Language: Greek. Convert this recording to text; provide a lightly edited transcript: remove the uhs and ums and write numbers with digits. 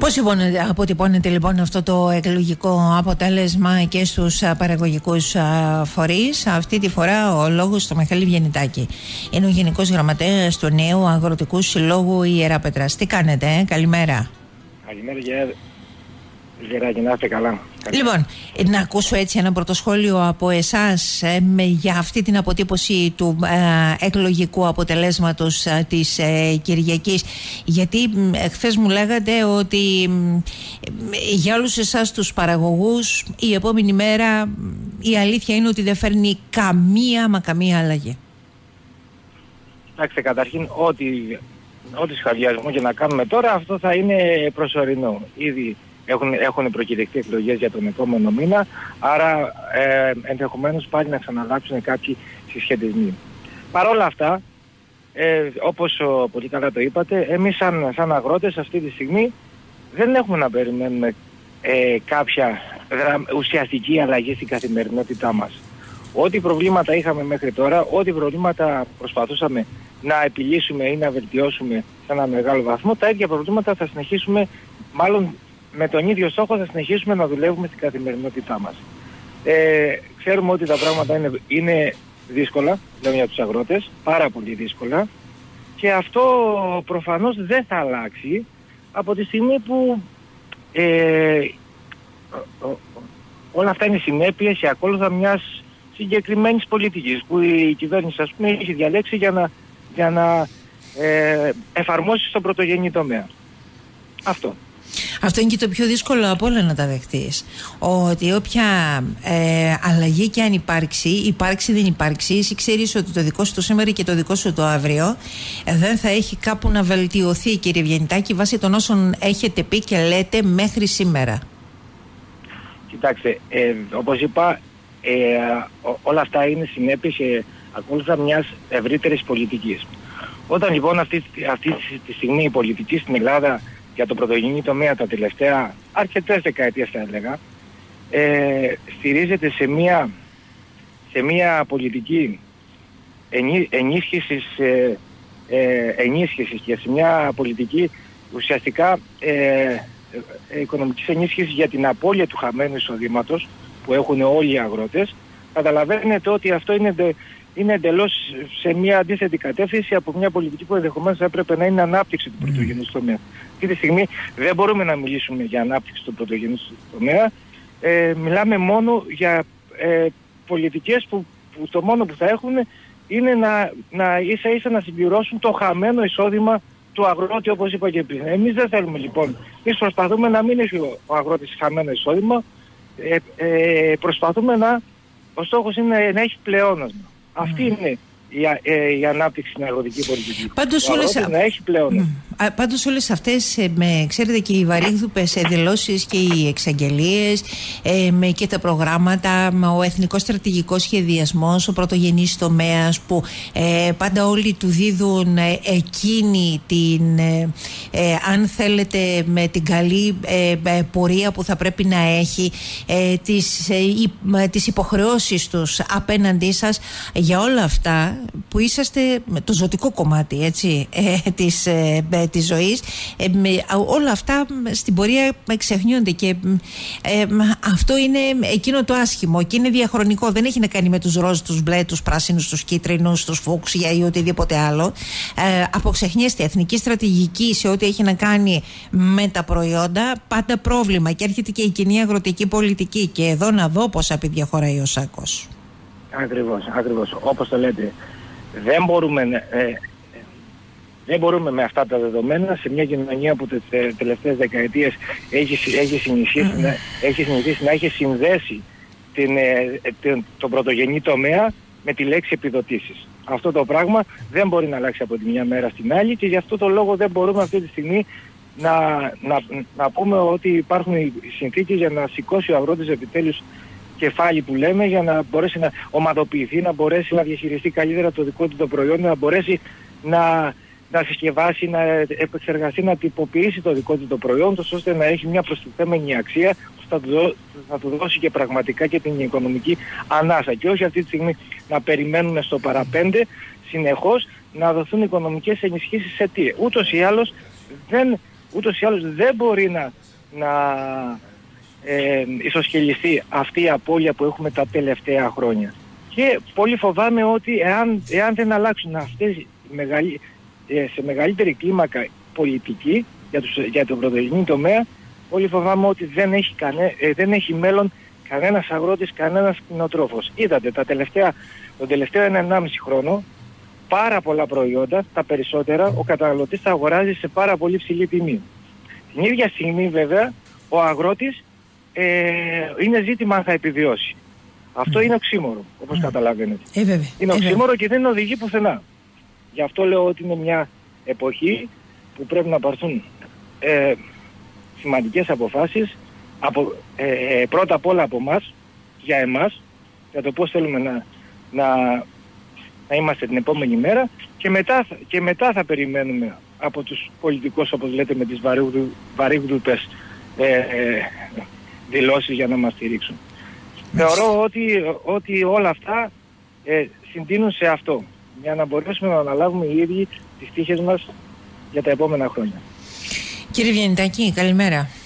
Πώς αποτυπώνεται λοιπόν αυτό το εκλογικό αποτέλεσμα και στους παραγωγικούς φορείς? Αυτή τη φορά ο λόγος στο Μιχάλη Βιενιτάκη. Είναι ο Γενικός Γραμματέας του Νέου Αγροτικού Συλλόγου Ιεράπετρας. Τι κάνετε, καλημέρα. Καλημέρα, Γεράκη, να είστε καλά. Λοιπόν, να ακούσω έτσι ένα πρώτο σχόλιο από εσάς για αυτή την αποτύπωση του εκλογικού αποτελέσματος της Κυριακής. Γιατί χθες μου λέγατε ότι για όλους εσάς τους παραγωγούς η επόμενη μέρα η αλήθεια είναι ότι δεν φέρνει καμία αλλαγή. Κοιτάξτε, καταρχήν ό,τι σχεδιασμό και να κάνουμε τώρα, αυτό θα είναι προσωρινό. Ήδη έχουν προκηρυχθεί εκλογές για τον επόμενο μήνα, άρα ενδεχομένως πάλι να ξαναλλάξουν κάποιοι συσχετισμοί. Παρ' όλα αυτά, όπως πολύ καλά το είπατε, εμείς σαν αγρότες αυτή τη στιγμή δεν έχουμε να περιμένουμε κάποια ουσιαστική αλλαγή στην καθημερινότητά μας. Ό,τι προβλήματα είχαμε μέχρι τώρα, ό,τι προβλήματα προσπαθούσαμε να επιλύσουμε ή να βελτιώσουμε σε ένα μεγάλο βαθμό, τα ίδια προβλήματα θα συνεχίσουμε, μάλλον με τον ίδιο στόχο θα συνεχίσουμε να δουλεύουμε στην καθημερινότητά μας. Ξέρουμε ότι τα πράγματα είναι δύσκολα, λέμε για τους αγρότες, πάρα πολύ δύσκολα, και αυτό προφανώς δεν θα αλλάξει από τη στιγμή που όλα αυτά είναι συνέπειες και ακόλουθα μιας συγκεκριμένης πολιτικής που η κυβέρνηση, ας πούμε, έχει διαλέξει για να εφαρμόσει στον πρωτογενή τομέα. Αυτό είναι και το πιο δύσκολο από όλα να τα δεχτείς. Ότι όποια αλλαγή και αν υπάρξει δεν υπάρξει, εσύ ξέρεις ότι το δικό σου το σήμερα και το δικό σου το αύριο δεν θα έχει κάπου να βελτιωθεί, κύριε Βιενιτάκη, βάσει των όσων έχετε πει και λέτε μέχρι σήμερα. Κοιτάξτε, όπως είπα, όλα αυτά είναι συνέπειες και ακόλουθα μιας ευρύτερης πολιτικής. Όταν λοιπόν αυτή τη στιγμή η πολιτική στην Ελλάδα για το πρωτογενή τομέα τα τελευταία αρκετές δεκαετίες, θα έλεγα, στηρίζεται σε μια πολιτική ενίσχυσης και σε μια πολιτική ουσιαστικά οικονομικής ενίσχυσης για την απώλεια του χαμένου εισοδήματος που έχουν όλοι οι αγρότες. Καταλαβαίνετε ότι αυτό είναι εντελώς σε μια αντίθετη κατεύθυνση από μια πολιτική που ενδεχομένως έπρεπε να είναι ανάπτυξη του πρωτογενούς τομέα. Αυτή τη στιγμή δεν μπορούμε να μιλήσουμε για ανάπτυξη του πρωτογενούς τομέα. Μιλάμε μόνο για πολιτικές που το μόνο που θα έχουν είναι να ίσα ίσα να συμπληρώσουν το χαμένο εισόδημα του αγρότη, όπως είπα και πριν. Εμείς δεν θέλουμε λοιπόν. Εμείς προσπαθούμε να μην έχει ο αγρότης χαμένο εισόδημα. Προσπαθούμε ο στόχος είναι να έχει πλεόνασμα. Αυτή είναι η ανάπτυξη στην αγροτική πολιτική. Πάντως όλες αυτές, ξέρετε, και οι βαρύγδουπες δηλώσεις και οι εξαγγελίες και τα προγράμματα, ο εθνικός στρατηγικός σχεδιασμός, ο πρωτογενής τομέας που πάντα όλοι του δίδουν εκείνη την, αν θέλετε, με την καλή πορεία που θα πρέπει να έχει, τις υποχρεώσεις τους απέναντί σας, για όλα αυτά που είσαστε το ζωτικό κομμάτι, έτσι, της ζωής, όλα αυτά στην πορεία ξεχνιούνται και αυτό είναι εκείνο το άσχημο και είναι διαχρονικό. Δεν έχει να κάνει με τους ροζ, τους μπλε, τους πράσινους, τους κίτρινους, τους φούξια ή οτιδήποτε άλλο. Αποξεχνιέστε εθνική στρατηγική σε ό,τι έχει να κάνει με τα προϊόντα, πάντα πρόβλημα, και έρχεται και η κοινή αγροτική πολιτική, και εδώ να δω πώς χωράει ο σάκος. Ακριβώς, όπως το λέτε. Δεν μπορούμε με αυτά τα δεδομένα, σε μια κοινωνία που τις τελευταίες δεκαετίες έχει συνηθίσει να έχει συνδέσει τον πρωτογενή τομέα με τη λέξη επιδοτήσεις. Αυτό το πράγμα δεν μπορεί να αλλάξει από τη μια μέρα στην άλλη, και γι' αυτό το λόγο δεν μπορούμε αυτή τη στιγμή να πούμε ότι υπάρχουν οι συνθήκες για να σηκώσει ο αγρότης επιτέλους κεφάλι που λέμε, για να μπορέσει να ομαδοποιηθεί, να μπορέσει να διαχειριστεί καλύτερα το δικό του το προϊόν, να μπορέσει να συσκευάσει, να επεξεργαστεί, να τυποποιήσει το δικό του το προϊόν, ώστε να έχει μια προστιθέμενη αξία που θα του δώσει και πραγματικά και την οικονομική ανάσα. Και όχι αυτή τη στιγμή να περιμένουμε στο παραπέντε συνεχώς να δοθούν οικονομικές ενισχύσεις σε τι. Ούτως ή άλλως ούτως ή άλλως δεν μπορεί να ισοσχελιστεί αυτή η απώλεια που έχουμε τα τελευταία χρόνια. Και πολύ φοβάμαι ότι εάν δεν αλλάξουν αυτές σε μεγαλύτερη κλίμακα πολιτική για τον πρωτογενή τομέα, πολύ φοβάμαι ότι δεν έχει μέλλον κανένας αγρότης, κανένας κτηνοτρόφος. Είδατε τον τελευταίο 1,5 χρόνο πάρα πολλά προϊόντα, τα περισσότερα, ο καταναλωτής τα αγοράζει σε πάρα πολύ ψηλή τιμή. Την ίδια στιγμή βέβαια ο αγρότης είναι ζήτημα αν θα επιβιώσει. Αυτό είναι οξύμορο, όπως καταλαβαίνετε. Είναι οξύμορο και δεν οδηγεί πουθενά. Γι' αυτό λέω ότι είναι μια εποχή που πρέπει να πάρθουν σημαντικές αποφάσεις, πρώτα απ' όλα από εμάς, για εμάς, για το πώς θέλουμε να είμαστε την επόμενη μέρα, και μετά θα περιμένουμε από τους πολιτικούς, όπως λέτε, με τις βαρύγδουπες δηλώσεις για να μας στηρίξουν. Θεωρώ ότι όλα αυτά συντείνουν σε αυτό, για να μπορέσουμε να αναλάβουμε οι ίδιοι τις τύχες μας για τα επόμενα χρόνια. Κύριε Βιεννιτάκη, καλημέρα.